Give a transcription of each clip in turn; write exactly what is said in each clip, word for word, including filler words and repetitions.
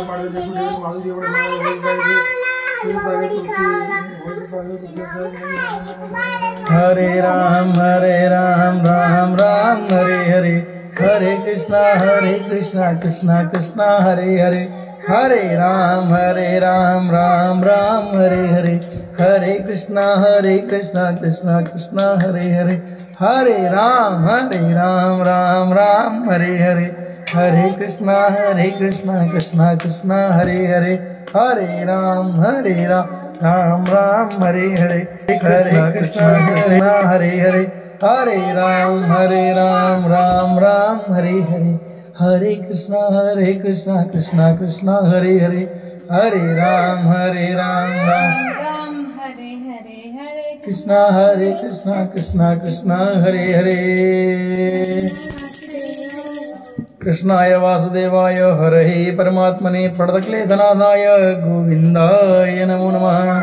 हरे राम हरे राम राम राम हरे हरे, हरे कृष्णा हरे कृष्णा कृष्णा कृष्णा हरे हरे, हरे राम हरे राम राम राम हरे हरे, हरे कृष्णा हरे कृष्णा कृष्णा कृष्णा हरे हरे, हरे राम हरे राम राम राम हरे हरे, हरे कृष्णा हरे कृष्णा कृष्णा कृष्णा हरे हरे, हरे राम हरे राम राम राम हरे हरे, हरे कृष्णा कृष्णा हरे हरे, हरे राम हरे राम राम राम हरे हरे, हरे कृष्णा हरे कृष्णा कृष्णा कृष्णा हरे हरे, हरे राम हरे राम राम राम हरे हरे, हरे कृष्णा हरे कृष्णा कृष्णा कृष्णा हरे हरे। कृष्णाय वासुदेवाय हरये परमात्मने प्रणतक्लेशनाशाय गोविन्दाय नमो नमः।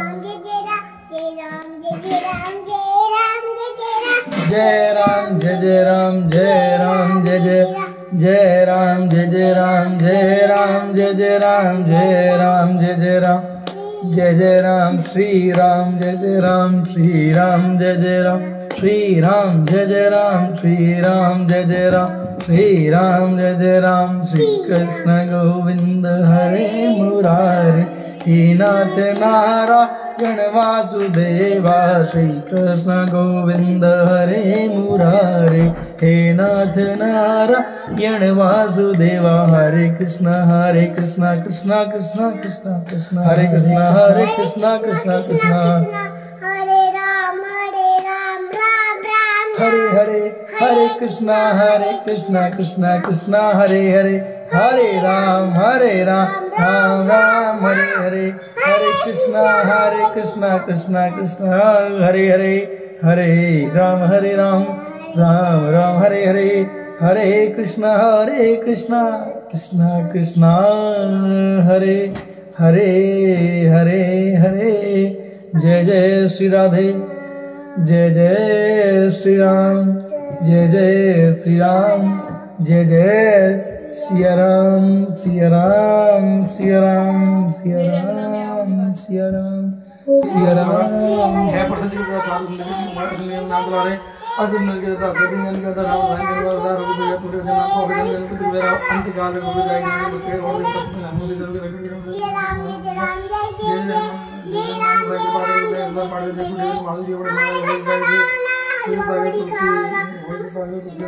जय राम जय जय राम जय राम जय जय जय राम जय जय राम जय राम जय जय राम जय राम जय जय राम जय जय राम श्री राम जय जय राम श्री राम जय जय राम श्री राम जय जय राम श्री राम जय जय राम श्री राम जय जय राम। श्री कृष्ण गोविंद हरे मुरारे, हे नाथ नारायण वासुदेवा, श्री कृष्ण गोविंद हरे मुरारे, हे नाथ नारायण वासुदेवा, हरे कृष्ण हरे कृष्ण कृष्ण कृष्ण कृष्ण कृष्ण हरे कृष्ण हरे कृष्ण कृष्ण कृष्ण हरे राम हरे राम राम राम हरे हरे, हरे कृष्णा हरे कृष्णा कृष्णा कृष्णा हरे हरे, हरे राम हरे राम राम राम हरे हरे, हरे कृष्णा हरे कृष्णा कृष्णा कृष्णा हरे हरे, हरे राम हरे राम राम राम हरे हरे, हरे कृष्णा हरे कृष्णा कृष्णा कृष्णा हरे हरे हरे हरे। जय जय श्री राधे, जय जय श्री राम, जय जय श्री राम, जय जय सिया राम सिया राम सिया राम सिया राम सिया राम सिया राम। है पढ़ते जी का साल जिंदगी में मर नाम बुला रहे असम मिल के साथ दिन दिन के अंदर हम लाइन में बाजार हो गया पूरे से नाम को अभिनंदन को दिल मेरा अंत काल में हो जाएगा तो फिर और दिन तक हम भी जल्दी रख देंगे। जय राम जय राम जय जय राम जय राम जय राम पढ़े देखो देखो मालूम जी बड़े मालूम हो जाएंगे फिर सारे तुलसी वो सारे तुलसी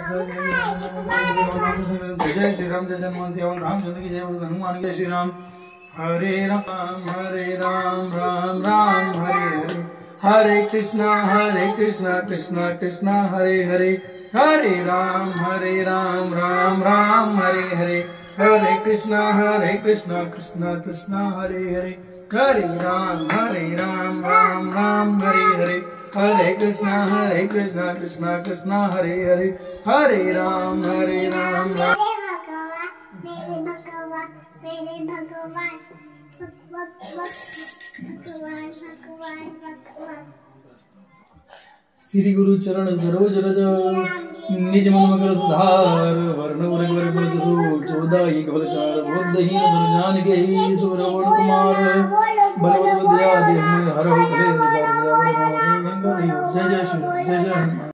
जय श्री राम जय जन्म से और रामचंद्र की जय बोल हनुमान के श्री राम। हरे राम हरे राम राम राम हरे हरे, हरे कृष्णा हरे कृष्णा कृष्णा कृष्णा हरे हरे, हरे राम हरे राम राम राम हरे हरे, हरे कृष्णा हरे कृष्णा कृष्णा कृष्णा हरे हरे, हरे राम हरे राम राम राम हरे हरे, हरे कृष्णा हरे कृष्णा कृष्णा कृष्णा हरे हरे, हरे राम हरे राम राम। मेरे भगवान मेरे भगवान भगवान भगवान भगवान श्री गुरु चरण सरोज रज निज मन मकर सुधार, वर्ण वर्ग वर्ग बल जसु चौदह एक बल चार, बुद्धहीन सुर जान के ईश्वर कुमार, बलवत विद्या देह हर हो भले। जय जय श्री जय जय हनुमान।